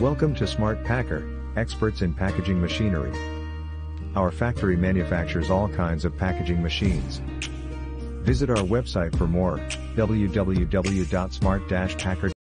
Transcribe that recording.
Welcome to Smart Packer, experts in packaging machinery. Our factory manufactures all kinds of packaging machines. Visit our website for more, www.smart-packer.com.